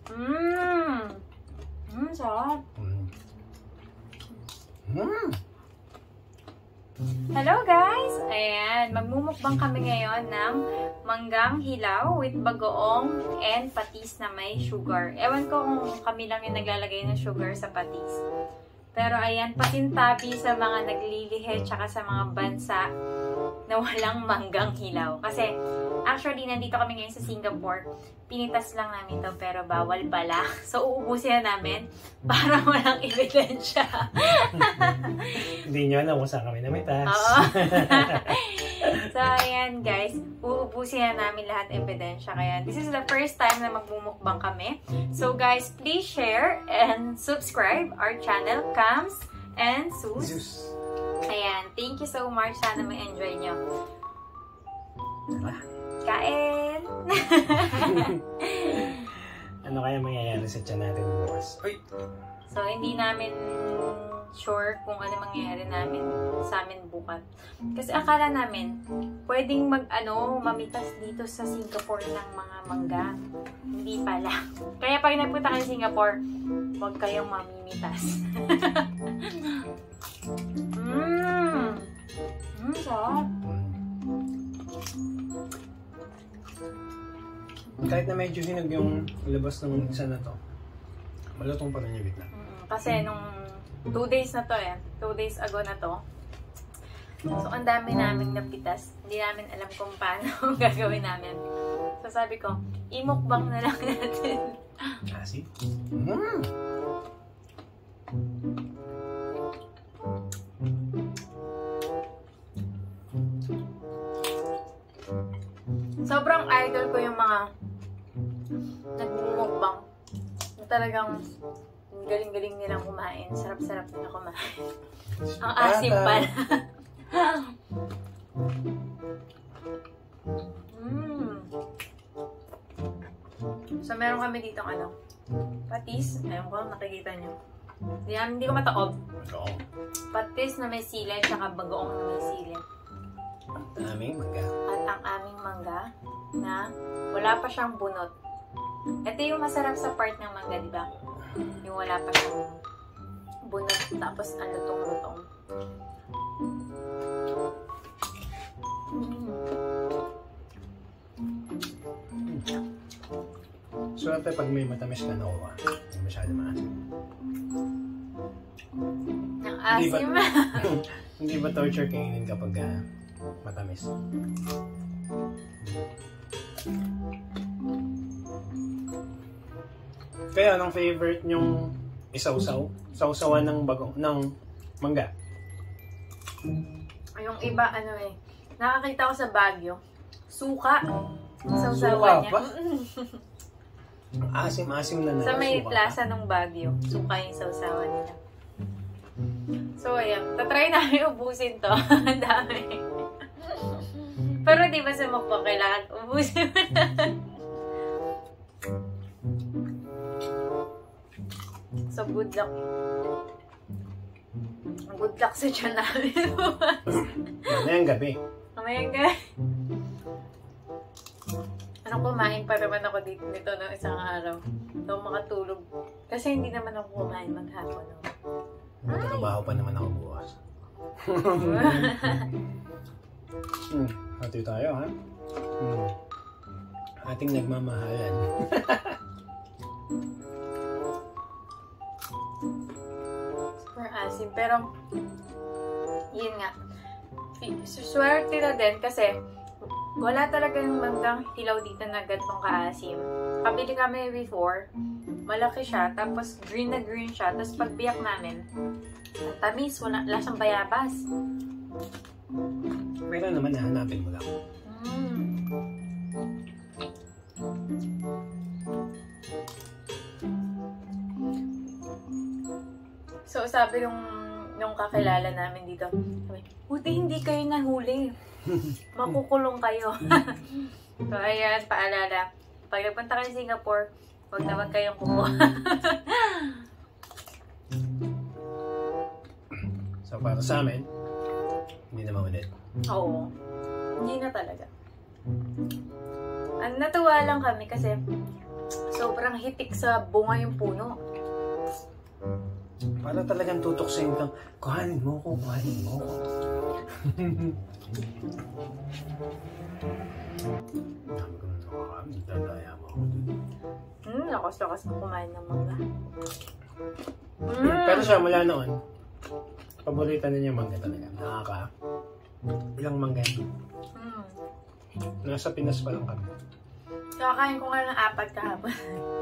Sarap. Hello guys! Ayan, magmumukbang kami ngayon ng manggang hilaw with bagoong and patis na may sugar. Ewan ko kung kami lang yung naglalagay ng sugar sa patis. Pero ayan, patintabi sa mga naglilihe tsaka sa mga bansa na walang manggang hilaw. Kasi actually, nandito kami ngayon sa Singapore. Pinitas lang namin to pero bawal pala. So, uubusin na namin para walang ebidensya. Hindi nyo alam kung saan kami namitas. Oo. So, ayan guys. Uubusin na namin lahat ebidensya. Kaya, this is the first time na magmumukbang kami. So, guys, please share and subscribe our channel, Cams and Zeus. Ayan. Thank you so much. Sana ma-enjoy nyo. Kain! Ano kaya mangyayari sa tiyan natin bukas? Uy! So, hindi namin sure kung ano mangyayari sa amin bukas. Kasi akala namin, pwedeng mamitas dito sa Singapore ng mga mangga. Hindi pala. Kaya pag nagpunta kayo sa Singapore, huwag kayong mamimitas. Sarap. Kahit na medyo hinog yung labas ng isa na to, malutong pa rin yung gitna. Kasi nung 2 days na to 2 days ago na to, so ang dami namin napitas. Hindi namin alam kung paano gagawin namin. So sabi ko, imukbang na lang natin. Kasi? Sobrang idol ko yung mga nagmumukbang. Talagang galing-galing nilang kumain. Sarap-sarap nila kumain. Ang asim pala. So, meron kami ditong patis. Ayun ko, nakikita nyo. Hindi ko mataob. Patis na may sili, tsaka bagoong na may sili. Ang aming mangga. At ang aming mangga na wala pa siyang bunot. Ito yung masarap sa part ng mangga, di ba? Yung wala pa siyang bunot, tapos ang lutong-lutong. Swerte pag may matamis ka nakuha. Hindi masyado maasim. Ang asim. Hindi ba torture kainin kapag matamis? Kaya anong favorite nyong isawsaw? Sawsawan ng bagong mangga? Yung iba, nakakita ko sa Baguio. Suka. Sawsawan niya. Asim-asim na sa may plaza ng Baguio. Suka yung sawsawan nila. So, ayan. Tatry namin ubusin to. Ang dami. Pero di ba sa mukbang kailangan ubusin mo na. So, good luck. Good luck sa tiyan namin. Mamayang gabi. Mamayang gabi. Kumain pa naman ako dito nito ng isang araw. So, makatulog. Kasi hindi naman ako kumain maghapon. Magtatrabaho pa naman ako bukas. Hati tayo, ha? Ating nagmamahalan. Super asim. Pero, yun nga. Swerte na din kasi wala talaga yung manggang hilaw dito na gantong kaasim. Kabili kami before, malaki siya, tapos green na green siya, tapos pagbiyak namin, ang tamis, wala, lasang bayabas. Pero naman, nahanapin mo lang. So, sabi nung kakilala namin dito, buti hindi kayo nahuli. Makukulong kayo. So, ayan, paalala. Pag nagpunta kayo sa Singapore, huwag na wag kayong kumuha. So, para sa amin, hindi na maulit. Oo. Hindi na talaga. Natuwa lang kami kasi Sobrang hitik sa bunga yung puno. Para talagang tutuksin kang, kuhanin mo ko, kuhanin mo ko. Dadaya mo ako dun. Lakas-lakas ko kumain ng mangga. Pero siya, mula noon, paborito na niya mangga talaga. Ilang mangga yun? Nasa Pinas pa lang kami. Kakain ko nga ng 4 kahapon.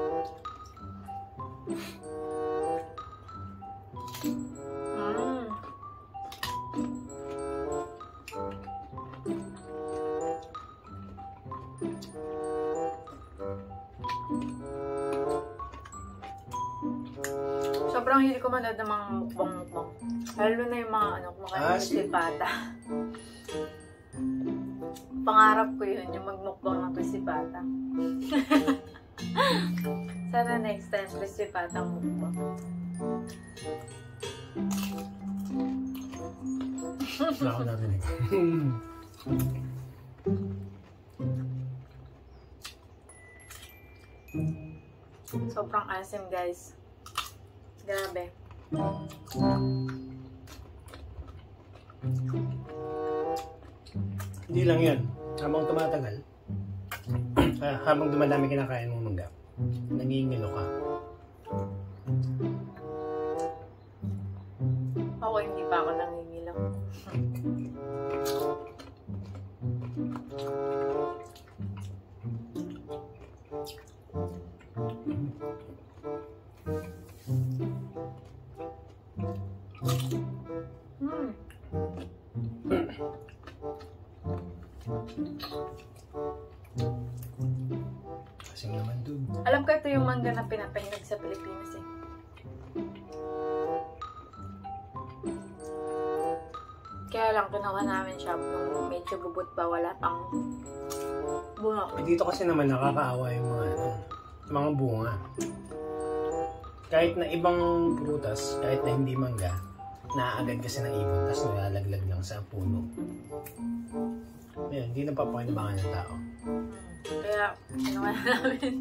Sobrang hilig ko manood ng mga mukbang. Lalo na yung mga kumakain ng sipata. Pangarap ko yun, yung magmukbang ng krisipata. Sana next time, krisipata ang mukbang. Wala ko narinig. Sobrang asim, guys. Grabe. Hindi lang yan. Habang tumatagal, habang dumadami kinakain mong mangga, nangingilo ka. Ako, hindi pa ako nangingilang. Kasing naman dun. Alam ko ito yung mangga na pinapahinog sa Pilipinas eh. Kaya lang kinuha namin siya nung medyo bubot pa, wala pang bunga. Dito kasi naman nakakaawa yung mga bunga. Kahit na ibang prutas, kahit na hindi mangga, naaagad kasi ng ibon, tapos nalalaglag lang sa puno. Yan, hindi napapakinabangan ng tao. Kaya, kinuha namin.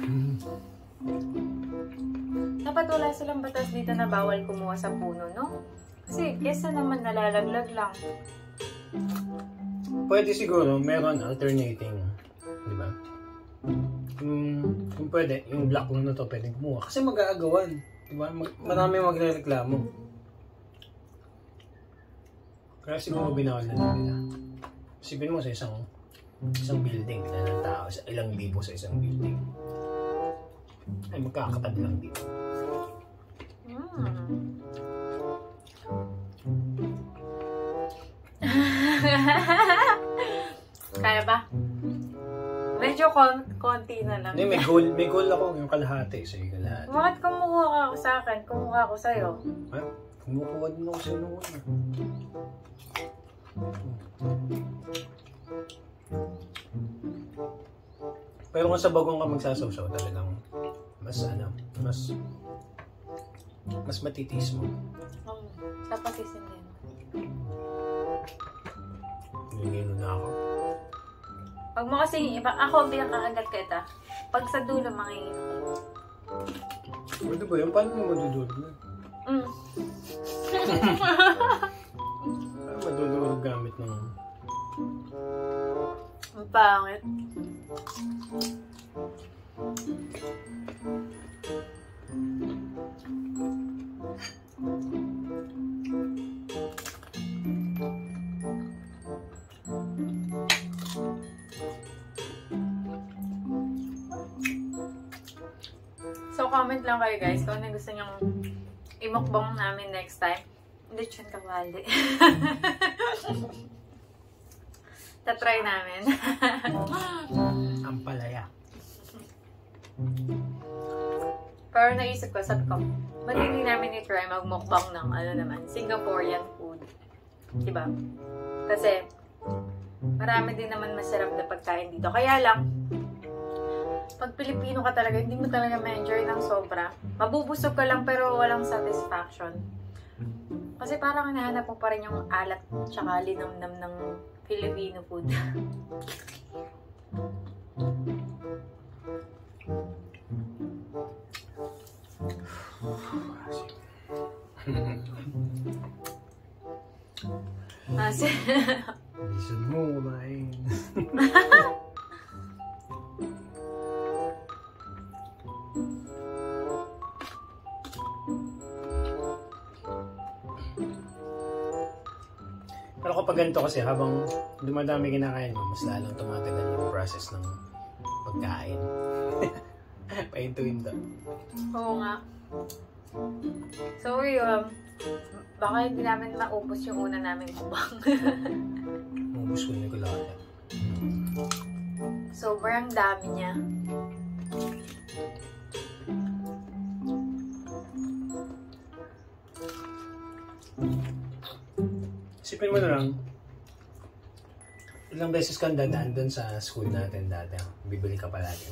Dapat wala silang batas dito na bawal kumuha sa puno, no? Kasi, kesa naman nalalaglag lang. Pwede siguro, meron alternating, di ba? Kung pwede, yung black lang na to pwedeng kumuha. Kasi mag-aagawan, di ba? Marami magre-reklamo. Kaya siguro binawal na nila. Isipin mo sa isang building na ng tao, ilang libo sa isang building. Ay, magkakatag lang dito. Kaya ba? Medyo konti na lang. Hindi, may goal ako yung kalahati. Sige, kalahati. Bakit kumuha ka ako sa akin? Kumuha ako sa'yo. Ha? Kumukuha din ako sa noon. Pero kung sa bagong ka magsasawsaw, talagang mas matitis mo. Sa patisin din. Nangino na ako. Pag mo kasi iba, ako ang pinakakagat ka ito. Pag sa dulo, mangingin ako. Pwede ba yun? Paano mo madudulog na? Paano madudulog gamit ng... Ang pangit. So, comment lang kayo guys kung ano gusto nyong imukbang namin next time. Hindi siya kawali. Tatry namin. Ang palaya. Pero naisip ko, sabi ko, ba't hindi namin i-try magmukbang ng Singaporean food? Diba? Kasi, marami din naman masarap na pagkain dito. Kaya lang, pag Pilipino ka talaga, hindi mo talaga ma-enjoy ng sobra. Mabubusog ka lang pero walang satisfaction. Kasi parang hinahanap mo pa rin yung alat tsaka linamnam ng Filipino food. Asin. Bilisan mo kumain. Pero kapag ganito kasi, habang dumadami kinakain mo, mas lalong tumatagal yung process ng pagkain. Pahintuin daw. Oo nga. So, yun. Baka hindi namin maubos yung una namin mukbang. Maubos ko na yung lahat. Sobrang dami niya. Isipin mo na lang, ilang beses kang dadaan doon sa school natin dati. Bibili ka palagi.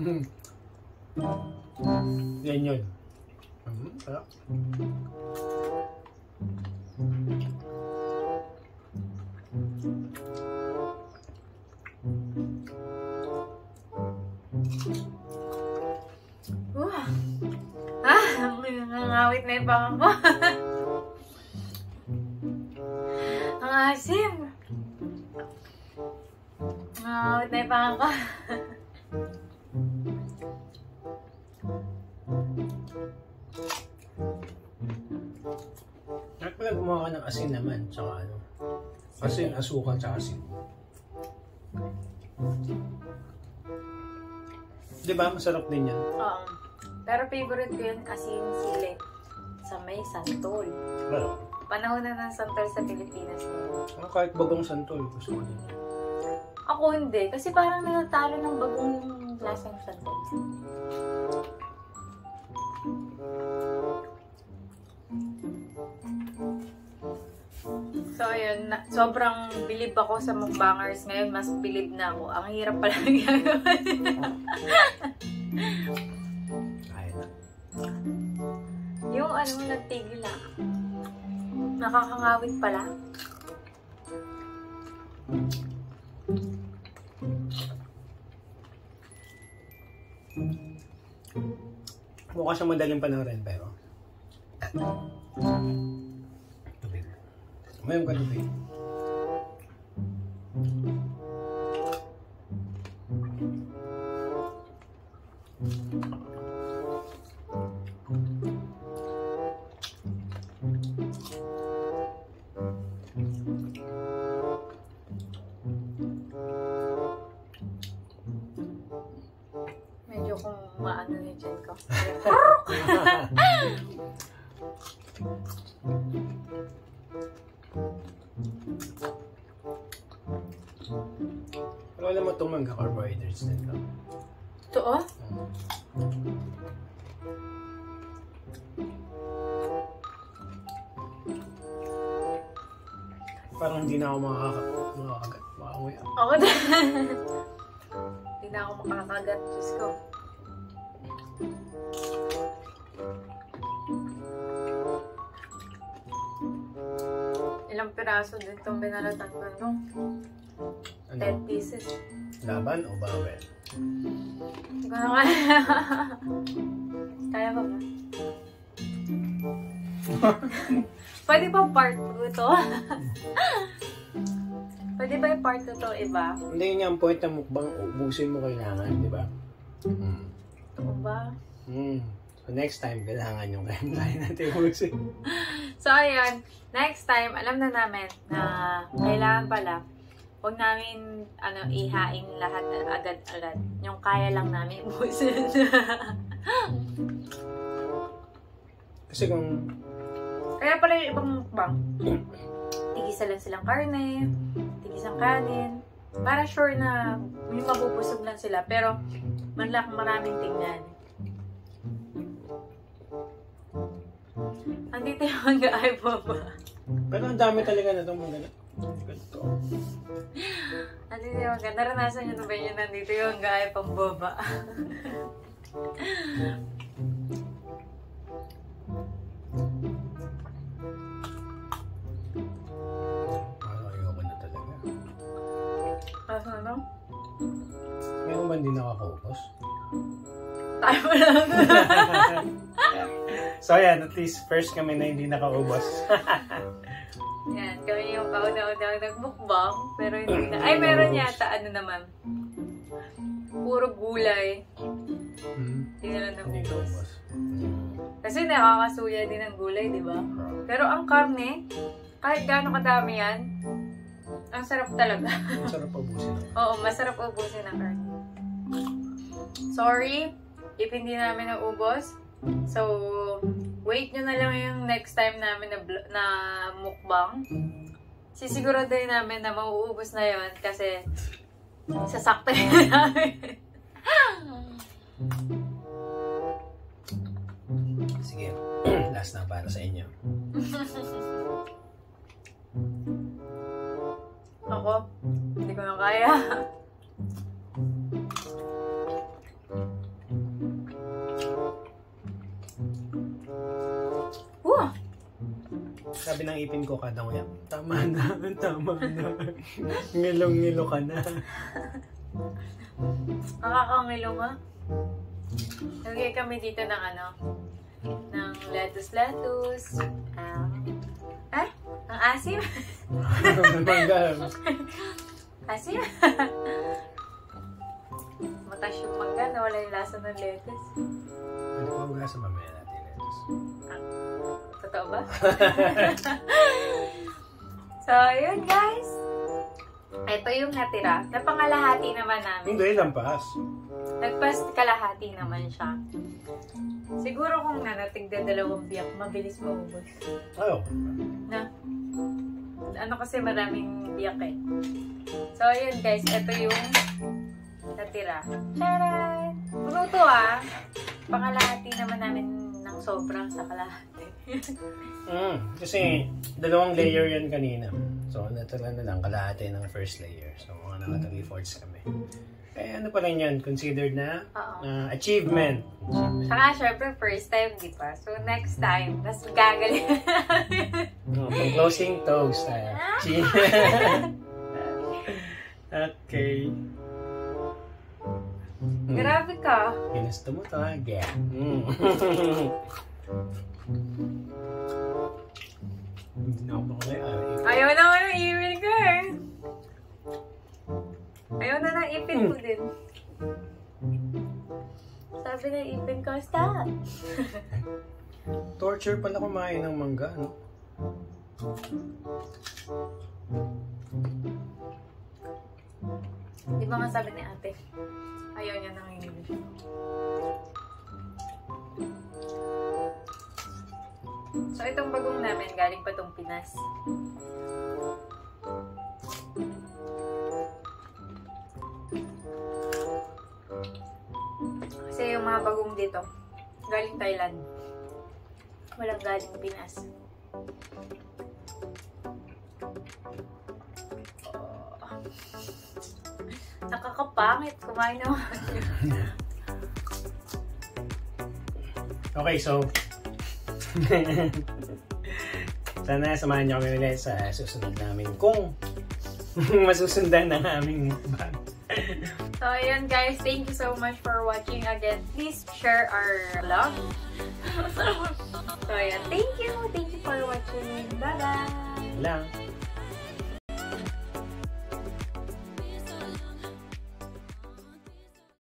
Yan yun. Sarap. Nangangawit na yung pangang ko. Ang asim. Nangangawit na yung pangang ko. At pala gumawa ka ng asin naman, tsaka ano. Asin, asukal, tsaka asin. Diba? Masarap din yan. Oo. Pero favorite ko yung asin sili sa may santol. Well, Panahon na ng santol sa Pilipinas ngayon. kahit bagong santol, gusto ko din yan. Ako hindi. Kasi parang natatalo ng bagong yung lasang santol. So, ayun. Sobrang bilib ako sa mukbangers ngayon. Mas bilib na ako. Ang hirap pala ng gagawa. Kaya na. Yung ano, nagtigil na. Nakakangawit pala. Mukha siyang madaling panoorin, pero tubig. Mayroon ka tubig. Medyo kung maano na dyan ko. Pero alam mo itong mangga carbohydrates din ka. Ito oh? Parang hindi na ako makakagat. Makakuya. Ako din. Hindi na ako makakagat. Diyos ko. Ilang piraso din itong binalatan ko, no? 10 pieces. Laban o bawel? Hindi ko na kaya. Kaya ba ba? Pwede ba part 2 to? Pwede ba yung part 2 to iba? Hindi yun yung point ng mukbang, ubusin mo kailangan, di ba? Ito ba? So next time, kailangan yung kaya natin ubusin. So ayan, next time, alam na namin na kailangan pala, huwag namin ihaing lahat agad-agad. Yung kaya lang namin ubusin. Kasi kung Kaya pala yung ibang mukbang, tigisa lang silang karne, tigisang kanin, para sure na may mabubusog lang sila, pero maraming tingnan. Andito yung mangga ay baba. pero ang dami talaga na itong mga ganito. Andito yung mangga. Naranasan nyo na ba yun? Nandito yung mangga ay pambaba. Parang ayoko na talaga. Tapos ano? Meron ba hindi nakakaupos? Tayo mo lang. Sa So ayan, at least first kami na hindi nakaubos. Yan, kami yung kauna-una nagmukbang, pero hindi na. Ay, meron yata, ano naman. Puro gulay. Hindi na lang naubos. Kasi nakakasuya din ang gulay, di ba? Pero ang karne, kahit gaano kadami yan, ang sarap talaga. Masarap ubusin. Oo, masarap ubusin ang karne. Sorry, if hindi namin naubos. So, wait nyo na lang yung next time namin na mukbang. Sisiguraduhin namin na mauubos na yon kasi sasakto na namin. Sige, last na para sa inyo. Ako, hindi ko na kaya. Sabi ng ipin ko kada nguya, tama na. Ngilong-ngilo ka na. Nakakangilo nga. Lagay kami dito ng ng lettuce. Ang asim. Asim. Matas yung mangga na wala yung lasa ng lettuce. Pwede ko hugasan mamaya natin yung lettuce. Totoo ba? So, yun guys. Ito yung natira. Napangalahati naman namin. Hindi, lampas. Nagpas kalahati naman siya. Siguro kung nanatigda 2 biyak, mabilis maubos. Oo. Na? Ano kasi maraming biyak eh. So, yun guys. Ito yung natira. Charan! Puluto Pangalahati naman namin ng sobrang sa kalahati. Kasi 2 layer yan kanina. So, natala na lang kalahati ng first layer. So, mga naka 3/4 kami. Kaya ano pa lang yan, considered na achievement. Saka, syempre, first time, di ba? So, next time, mas gagaling Pang closing toast tayo. Okay. Grabe ka. Ginusto mo talaga. Hindi na ako makulay. Ayaw na ako ng ipin ko eh. Ayaw na ng ipin ko din. Sabi ng ipin ko, stop. Torture pala kumain ng mangga, no? Di ba nga sabi ni ate? Ayaw niya nang English. So, itong bagong namin, galing pa itong Pinas. Kasi yung mga bagong dito, galing Thailand. Walang galing Pinas. Nakakapangit. Kumain naman. Okay, so sana samahan niyo kami ulit sa susunod namin kung masusundan ng aming mukbang. So, ayan guys. Thank you so much for watching again. Please share our vlog. So, ayan. Thank you. Thank you for watching. Bye-bye. Lang.